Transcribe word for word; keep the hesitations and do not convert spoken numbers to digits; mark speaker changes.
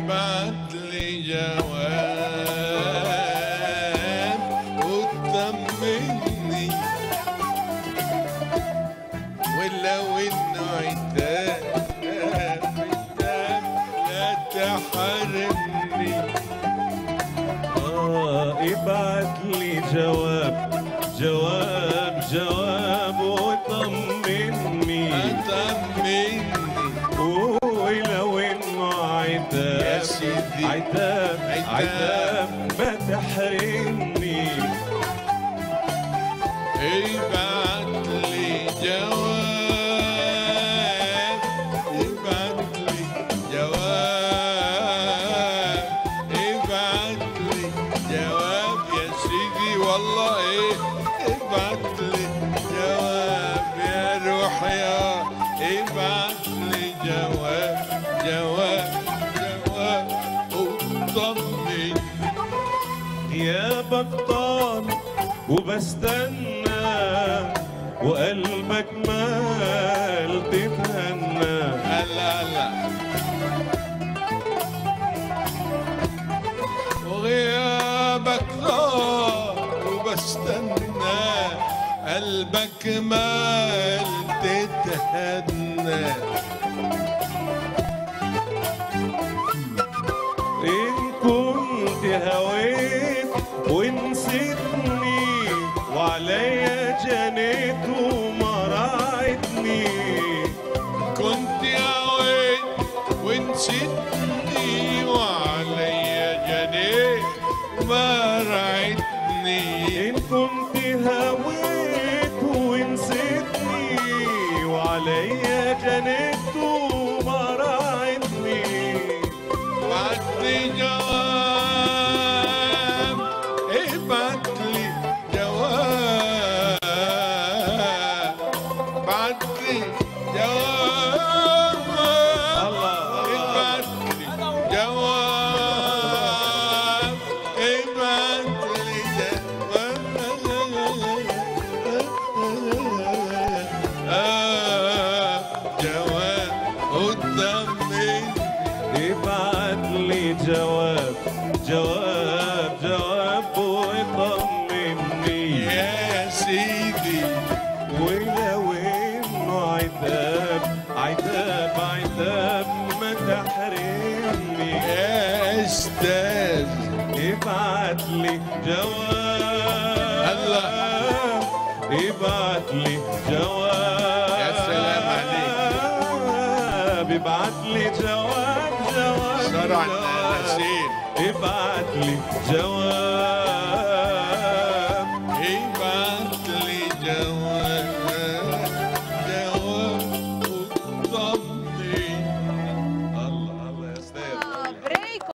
Speaker 1: ابعت لي جواب وطمني، ولو انه عتاب عتاب لا تحرمني.
Speaker 2: آه ابعت لي جواب جواب جواب وطمني
Speaker 1: طمني،
Speaker 2: ولو انه عتاب
Speaker 1: يا سيدي
Speaker 2: عتاب عتاب ما تحرمني.
Speaker 1: ابعت لي جواب ابعت لي جواب ابعت لي جواب يا سيدي والله ايه. ابعت لي جواب يا روح يا، ابعت لي جواب جواب جواب وطمني.
Speaker 2: يا بطال وبستنى وقلبك مال تتهنى.
Speaker 1: هلا هلا وغيابك ضاع وبستنى قلبك مال تتهنى.
Speaker 2: إن كنت هويت ونسيتني وعليا جنيت وما راعتني.
Speaker 1: كنت هويت ونسيتني وعليا جنيت وما راعتني.
Speaker 2: إن كنت هويت ونسيتني وعليا جنيت وما راعتني.
Speaker 1: ابعت لي جواب ابعت لي جواب ابعت لي جواب ابعت لي جواب ابعت لي جواب جواب وطمني.
Speaker 2: ابعت لي جواب جواب جواب وطمني
Speaker 1: يا سيدي.
Speaker 2: ولو انه عتاب عتاب عتاب ما تحرمني.
Speaker 1: يا استاذ
Speaker 2: ابعت لي جواب
Speaker 1: هلا
Speaker 2: ابعت لي جواب.
Speaker 1: يا سلام عليك.
Speaker 2: ابعت لي جواب جواب
Speaker 1: شرع النسيم.
Speaker 2: ابعت لي جواب